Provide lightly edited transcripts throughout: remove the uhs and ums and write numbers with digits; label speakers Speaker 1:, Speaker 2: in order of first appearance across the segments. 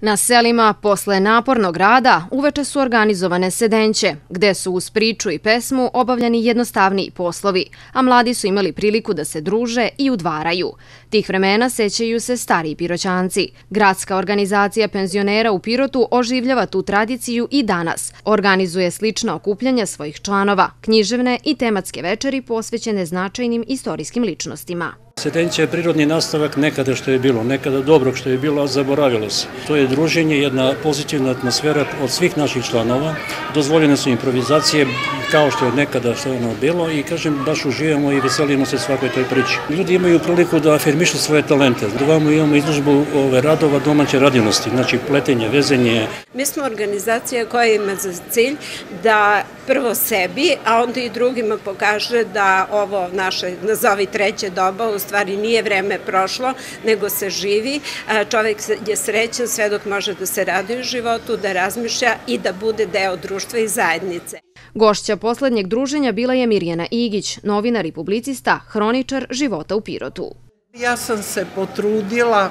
Speaker 1: Na selima, posle napornog rada, uveče su organizovane sedenće, gde su uz priču i pesmu obavljani jednostavniji poslovi, a mladi su imali priliku da se druže i udvaraju. Tih vremena sećaju se stariji Piroćanci. Gradska organizacija penzionera u Pirotu oživljava tu tradiciju i danas. Organizuje slična okupljanja svojih članova, književne i tematske večeri posvećene značajnim istorijskim ličnostima.
Speaker 2: Sedenće je prirodni nastavak nekada što je bilo, nekada dobrog što je bilo, a zaboravilo se. To je druženje, jedna pozitivna atmosfera od svih naših članova. Dozvoljene su improvizacije kao što je nekada što je ono bilo i kažem baš uživamo i veselimo se svakoj toj priči. Ljudi imaju priliku da afirmišu svoje talente. Ovamo imamo izložbu radova domaće radinosti, znači pletenje, vezenje.
Speaker 3: Mi smo organizacija koja ima za cilj da prvo sebi, a onda i drugima pokaže da ovo naše, nazovi treće doba, u stvari nije vreme prošlo, nego se živi. Čovjek je srećan sve dok može da se radi u životu, da razmišlja i da bude deo društva i zajednice.
Speaker 1: Gošća poslednjeg druženja bila je Mirjana Igić, novinar i publicista, hroničar života u Pirotu.
Speaker 4: Ja sam se potrudila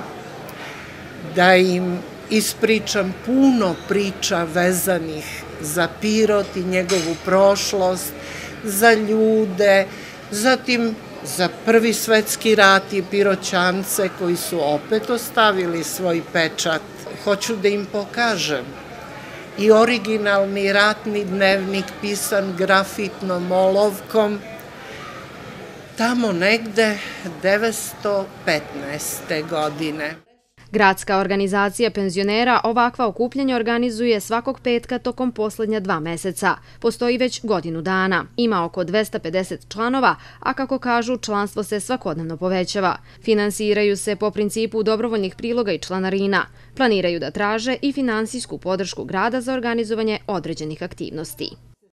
Speaker 4: da im ispričam puno priča vezanih za Pirot i njegovu prošlost, za ljude, zatim za Prvi svetski rat i Piroćance koji su opet ostavili svoj pečat. Hoću da im pokažem i originalni ratni dnevnik pisan grafitnom olovkom tamo negde 915. godine.
Speaker 1: Gradska organizacija penzionera ovakva okupljanja organizuje svakog petka tokom poslednja 2 meseca. Postoji već godinu dana. Ima oko 250 članova, a kako kažu, članstvo se svakodnevno povećava. Finansiraju se po principu dobrovoljnih priloga i članarina. Planiraju da traže i finansijsku podršku grada za organizovanje određenih aktivnosti.